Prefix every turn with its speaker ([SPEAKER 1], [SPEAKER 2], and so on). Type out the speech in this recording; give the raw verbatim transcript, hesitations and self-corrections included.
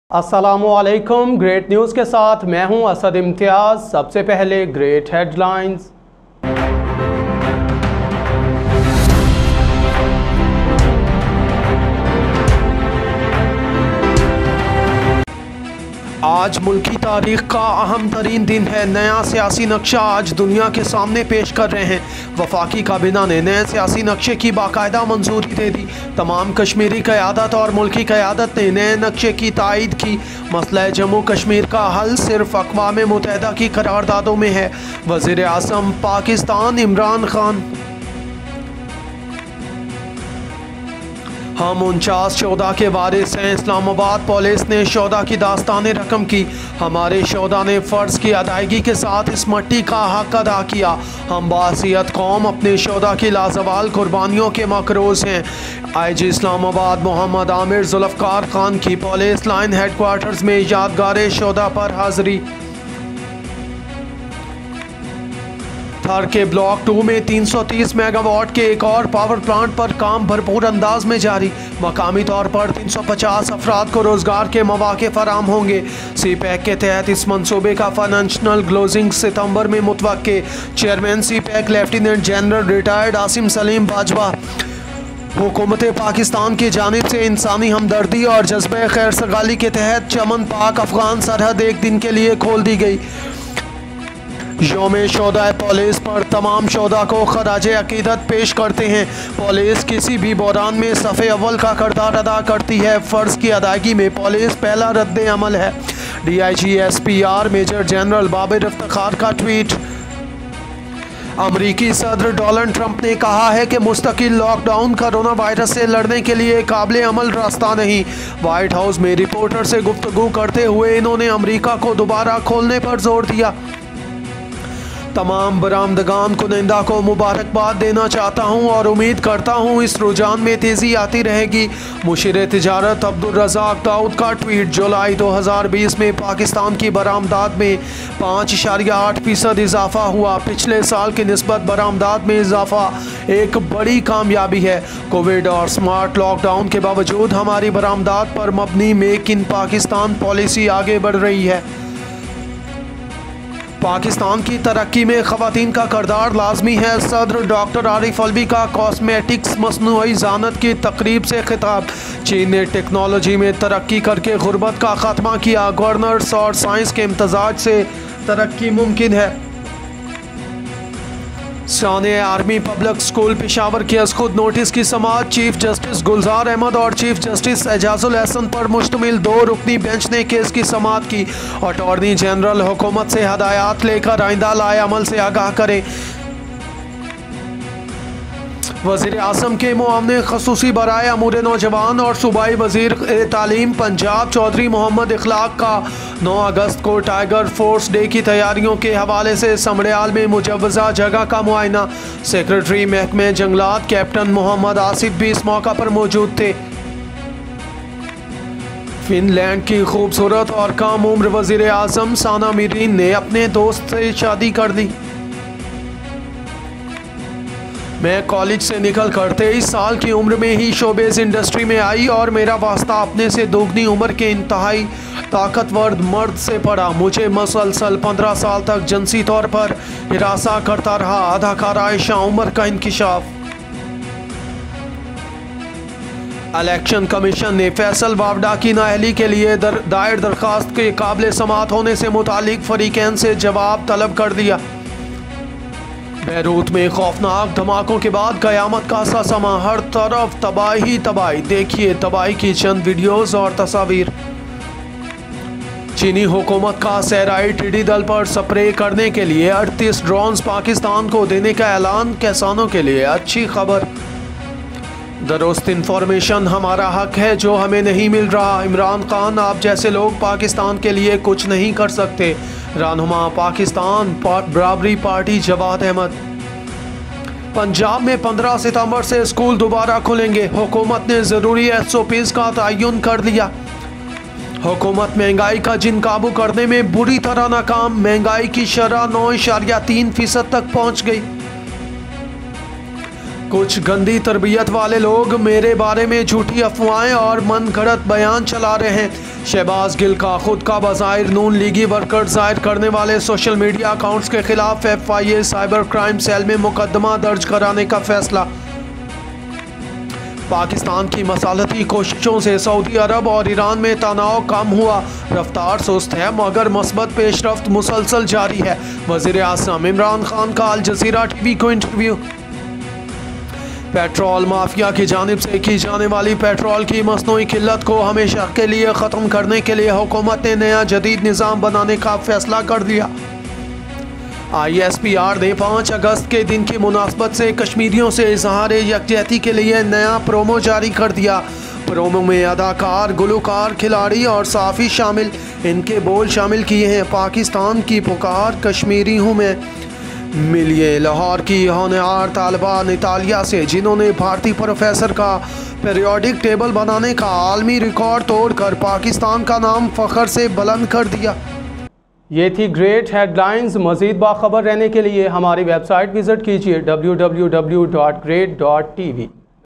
[SPEAKER 1] अस्सलामुअलैकुम। Great news के साथ मैं हूं असद इम्तियाज़। सबसे पहले ग्रेट हेडलाइंस। आज मुल्की तारीख का अहम तरीन दिन है। नया सियासी नक्शा आज दुनिया के सामने पेश कर रहे हैं। वफाकी काबीना ने नए सियासी नक्शे की बाकायदा मंजूरी दे दी। तमाम कश्मीरी क़यादत और मुल्की क़यादत ने नए नक्शे की तायद की। मसला जम्मू कश्मीर का हल सिर्फ अक़वाम मुत्तहिदा की करारदादों में है। वज़ीर आज़म पाकिस्तान इमरान खान। हम उनचास शोधा के वारिस हैं। इस्लामाबाद पुलिस ने शोधा की दास्तान रकम की। हमारे शोधा ने फ़र्ज़ की अदायगी के साथ इस मट्टी का हक अदा किया। हम बासियत कौम अपने शोधा की लाजवाल कुर्बानियों के मकरूज़ हैं। आई जी इस्लामाबाद मोहम्मद आमिर जुल्फ़कार खान की पुलिस लाइन हेडक्वार्टर्स में यादगार शोधा पर हाज़री। थर के ब्लॉक टू में तीन सौ तीस मेगावाट के एक और पावर प्लांट पर काम भरपूर अंदाज में जारी। मकामी तौर पर तीन सौ पचास अफराद को रोजगार के मौके फराम होंगे। सी पैक के तहत इस मंसूबे का फाइनेंशियल क्लोजिंग सितंबर में मुतवक्के। Chairman CPEC lieutenant general retired Asim Saleem Bajwa. हुकूमत पाकिस्तान की जानिब से इंसानी हमदर्दी और जज्बे खैर सगाली के तहत चमन पाक अफगान सरहद एक दिन के लिए खोल दी गई। यौम शोधा पुलिस पर तमाम शोधा को खराज अकीदत पेश करते हैं। पुलिस किसी भी बहरान में सफ़े अव्वल का किरदार अदा करती है। फ़र्ज़ की अदायगी में पुलिस पहला रद्द अमल है। D I G S P R major general Babar Iftikhar का ट्वीट। अमरीकी सदर डोनाल्ड ट्रंप ने कहा है कि मुस्तकिल लॉकडाउन कोरोना वायरस से लड़ने के लिए काबिल अमल रास्ता नहीं। वाइट हाउस में रिपोर्टर से गुफ्तगू करते हुए इन्होंने अमरीका को दोबारा खोलने पर जोर दिया। तमाम बरामदगान कुनिंदा को मुबारकबाद देना चाहता हूं और उम्मीद करता हूं इस रुझान में तेज़ी आती रहेगी। मुशीर तिजारत अब्दुल रज़ाक दाऊद का ट्वीट। जुलाई दो हज़ार बीस में पाकिस्तान की बरामदात में पाँच इशारिया आठ फीसद इजाफा हुआ। पिछले साल की निस्बत बरामदात में इजाफा एक बड़ी कामयाबी है। कोविड और स्मार्ट लॉकडाउन के बावजूद हमारी बरामदात पर मबनी मेक इन पाकिस्तान पॉलिसी आगे बढ़ रही है। पाकिस्तान की तरक्की में ख़वातीन का किरदार लाजमी है। सदर डॉक्टर आरिफ अलवी का कॉस्मेटिक्स मसनूई ज़ानत की तकरीब से खिताब। चीन ने टेक्नोलॉजी में तरक्की करके गुर्बत का ख़ात्मा किया। गवर्नर्स और साइंस के इम्तजाज से तरक्की मुमकिन है। साने आर्मी पब्लिक स्कूल पेशावर की अज खुद नोटिस की समाअत। चीफ जस्टिस गुलजार अहमद और चीफ जस्टिस एजाजुल एहसन पर मुश्तमिल दो रुकनी बेंच ने केस की समाअत की। अटॉर्नी जनरल हुकूमत से हदायत लेकर आइंदा लाए अमल से आगाह करें। वज़ीर आज़म के मुआवने ख़ुसूसी बराए अमूर नौजवान और सूबाई वज़ीर तालीम पंजाब चौधरी मोहम्मद इखलाक का नौ अगस्त को टाइगर फोर्स डे की तैयारियों के हवाले से समड़ियाल में मुजव्वज़ा जगह का मुआयना। सेक्रेटरी महकमे जंगलात कैप्टन मोहम्मद आसिफ भी इस मौका पर मौजूद थे। फिनलैंड की खूबसूरत और कम उम्र वज़ीर आज़म साना मीरीन ने अपने दोस्त से शादी कर ली। मैं कॉलेज से निकल कर तेईस साल की उम्र में ही शोबेज़ इंडस्ट्री में आई और मेरा वास्ता अपने से दोगुनी उम्र के इंतहाई ताकतवर मर्द से पड़ा। मुझे मसलसल पंद्रह साल तक जिनसी तौर पर हिरासा करता रहा। अदाकारा आयशा उमर का इंकिशाफ। इलेक्शन कमीशन ने फैसल वावडा की नाअहली के लिए दर, दायर दरख्वास्त के काबिल समाअत होने से मुतालिक फरीकैन से जवाब तलब कर दिया। बैरूत में खौफनाक धमाकों के बाद क़यामत का सा समा। हर तरफ तबाही तबाही। देखिए तबाही की चंद वीडियोस और तस्वीर। चीनी हुकूमत का सहराई टिड्डी दल पर स्प्रे करने के लिए अड़तीस ड्रोन्स पाकिस्तान को देने का ऐलान। किसानों के लिए अच्छी खबर। दुरुस्त इंफॉर्मेशन हमारा हक है जो हमें नहीं मिल रहा। इमरान खान आप जैसे लोग पाकिस्तान के लिए कुछ नहीं कर सकते। रहनुमा पाकिस्तान बराबरी पार्टी जवाद अहमद। पंजाब में पंद्रह सितंबर से स्कूल दोबारा खुलेंगे। हुकूमत ने ज़रूरी एस ओ पीज़ का तयन कर लिया। हुकूमत महंगाई का जिन काबू करने में बुरी तरह नाकाम। महंगाई की शरह नौ इशारिया तीन फीसद तक पहुँच गई। कुछ गंदी तरबियत वाले लोग मेरे बारे में झूठी अफवाहें और मन गढ़ंत बयान चला रहे हैं। शहबाज गिल का खुद का बज़ाहिर नून लीगी वर्कर जाहिर करने वाले सोशल मीडिया अकाउंट्स के खिलाफ F I A cyber crime cell में मुकदमा दर्ज कराने का फैसला। पाकिस्तान की मसालती कोशिशों से सऊदी अरब और ईरान में तनाव कम हुआ, रफ्तार सुस्त है मगर मस्बत पेशरफ्त मुसलसल जारी है। वज़ीर आज़म इमरान खान का अल जज़ीरा टीवी को इंटरव्यू। पेट्रोल माफिया की जानिब से की जाने वाली पेट्रोल की मसनूई किल्लत को हमेशा के लिए ख़त्म करने के लिए हुकूमत ने नया जदीद निज़ाम बनाने का फैसला कर दिया। आई एस पी आर ने पाँच अगस्त के दिन की मुनासबत से कश्मीरियों से इजहार यकजहती के लिए नया प्रोमो जारी कर दिया। प्रोमो में अदाकार, गुलकार, खिलाड़ी और साफ़ी शामिल। इनके बोल शामिल किए हैं, पाकिस्तान की पुकार कश्मीरी हूँ मैं। मिलिए लाहौर की होनहार तालिबा नितालिया से, जिन्होंने भारतीय प्रोफेसर का पीरियोडिक टेबल बनाने का आलमी रिकॉर्ड तोड़कर पाकिस्तान का नाम फ़ख्र से बुलंद कर दिया। ये थी ग्रेट हेडलाइंस। मज़ीद बाखबर रहने के लिए हमारी वेबसाइट विज़िट कीजिए W W W dot great dot T we.